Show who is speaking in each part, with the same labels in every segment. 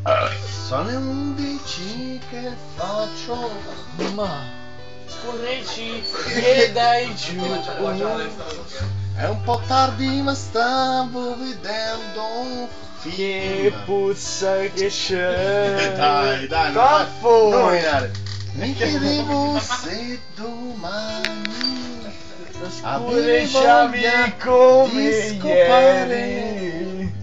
Speaker 1: Sono le 11 che faccio.
Speaker 2: Ma correci e dai giù.
Speaker 1: È un po' tardi ma stavo vedendo un
Speaker 2: Che
Speaker 1: film.
Speaker 2: puzza che c'è.
Speaker 1: Dai, non rovinare. Mi chiedevo se domani
Speaker 2: Scurecciavi come
Speaker 1: di scopare.
Speaker 2: ieri.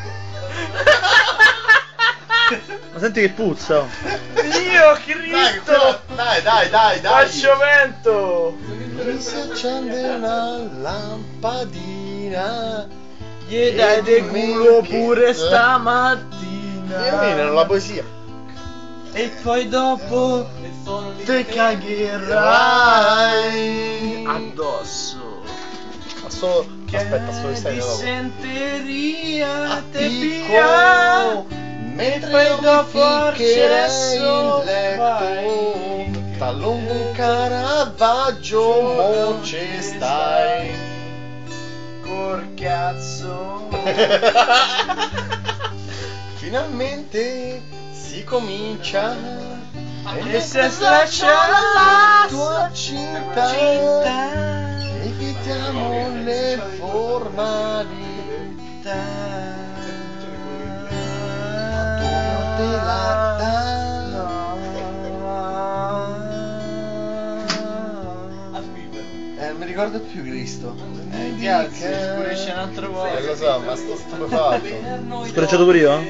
Speaker 3: Ma senti che puzza.
Speaker 2: Dio Cristo.
Speaker 1: Dai.
Speaker 2: Faccio vento.
Speaker 1: Mi si accende una lampadina.
Speaker 2: Gli dai del culo pure stamattina.
Speaker 1: Io non la poesia.
Speaker 2: E poi dopo te cagherai addosso.
Speaker 1: Ma solo. Aspetta, solo
Speaker 2: Che
Speaker 1: stai dopo.
Speaker 2: dissenteria te
Speaker 1: Picco,
Speaker 2: pia.
Speaker 1: mentre
Speaker 2: poi
Speaker 1: io
Speaker 2: dopo
Speaker 1: mi ficcherei
Speaker 2: accesso
Speaker 1: in letto.
Speaker 2: vai.
Speaker 1: Da lungo Caravaggio mo ci stai.
Speaker 2: Cazzo.
Speaker 1: Finalmente si comincia
Speaker 2: E se slaccia la
Speaker 1: tua cinta. Evitiamo le formalità. Non mi ricordo più Cristo.
Speaker 2: Cazzo, pure c'è un altro po'.
Speaker 1: Lo so, ma sto stupefatto.
Speaker 3: Scorreggiato pure io?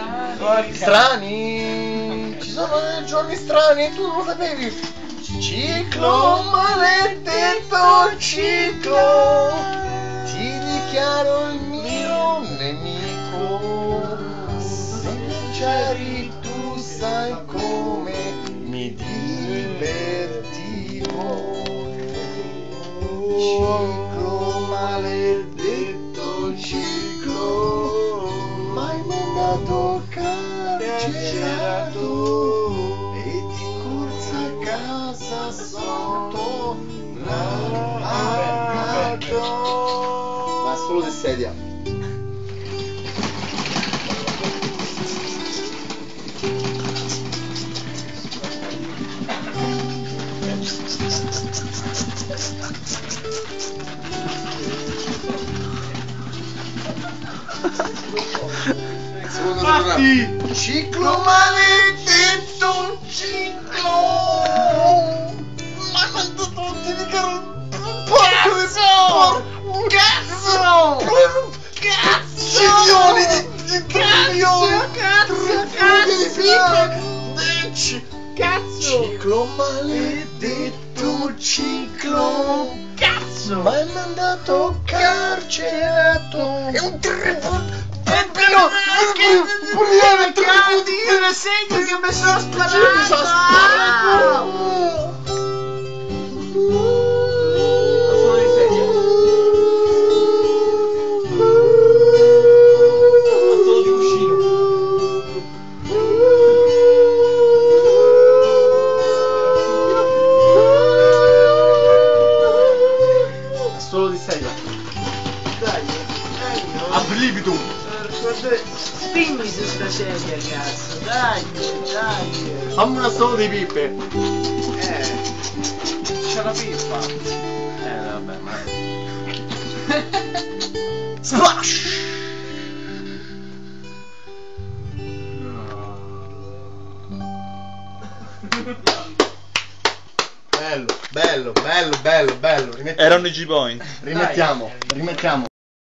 Speaker 1: Strani, ci sono dei giorni strani e tu non lo sapevi. Ciclo, maledetto ciclo, ti dichiaro il mio nemico. Se non c'eri tu sai come mi divertivo. Ciclo, maledetto ciclo, mai mandato carcerato e di corsa a casa sotto l'auto. Ma solo di sedia. Infatti, ciclo maledetto ciclo, ma quanto tutti di cazzo, trilioni di ciclo maledetto ciclo, cazzo, ma è mandato carcerato, è un
Speaker 2: Io segno che mi sono sparato.
Speaker 1: Solo di sedia. Dai, abrivido.
Speaker 2: Spingi su sta sedia, cazzo, dai.
Speaker 1: Fammi una solo di pippe.
Speaker 2: C'è la pippa.
Speaker 1: Vabbè, ma. Splash! Bello. Rimettiamo.
Speaker 3: Erano i G-Point.
Speaker 1: Rimettiamo.